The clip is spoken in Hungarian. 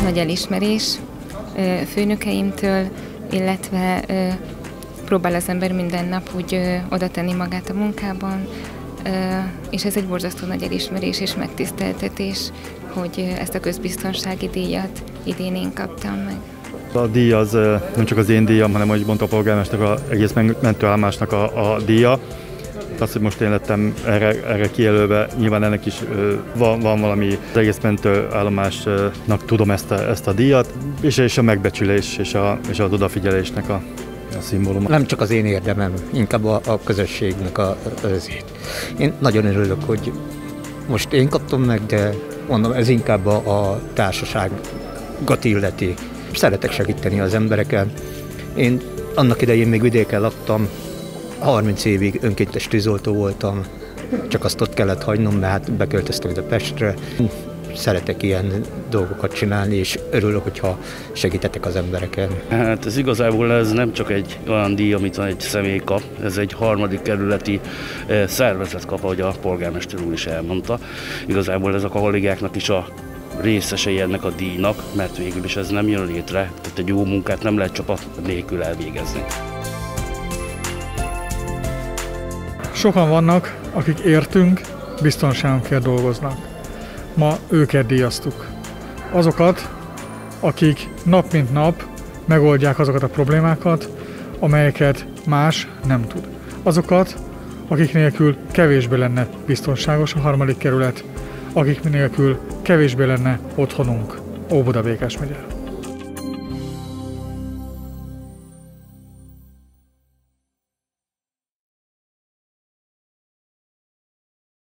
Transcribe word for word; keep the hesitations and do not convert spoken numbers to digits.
nagy elismerés főnökeimtől, illetve próbál az ember minden nap úgy oda tenni magát a munkában, és ez egy borzasztó nagy elismerés és megtiszteltetés, hogy ezt a közbiztonsági díjat idén én kaptam meg. A díj az nem csak az én díjam, hanem, ahogy mondta a polgármesternek, az egész mentőállomásnak a, a díja. Az, hogy most én lettem erre, erre kijelölve, nyilván ennek is van, van valami, az egész mentőállomásnak tudom ezt a, ezt a díjat, és, és a megbecsülés és, a, és az odafigyelésnek a, a szimbóluma. Nem csak az én érdemem, inkább a, a közösségnek a, azért. Én nagyon örülök, hogy most én kaptam meg, de mondom, ez inkább a, a társaságot illeti. Szeretek segíteni az embereken. Én annak idején még vidéken laktam, harminc évig önkéntes tűzoltó voltam, csak azt ott kellett hagynom, mert hát beköltöztem ide Pestre. Szeretek ilyen dolgokat csinálni, és örülök, hogyha segítetek az embereken. Hát ez igazából ez nem csak egy olyan díj, amit egy személy kap, ez egy harmadik kerületi szervezet kap, ahogy a polgármester úr is elmondta. Igazából ezek a kollégáknak is a részesei ennek a díjnak, mert végül is ez nem jön létre, tehát egy jó munkát nem lehet csapat nélkül elvégezni. Sokan vannak, akik értünk, biztonságunkért dolgoznak. Ma őket díjaztuk. Azokat, akik nap mint nap megoldják azokat a problémákat, amelyeket más nem tud. Azokat, akik nélkül kevésbé lenne biztonságos a harmadik kerület, akik nélkül kevésbé lenne otthonunk Óbuda-Békás megyére.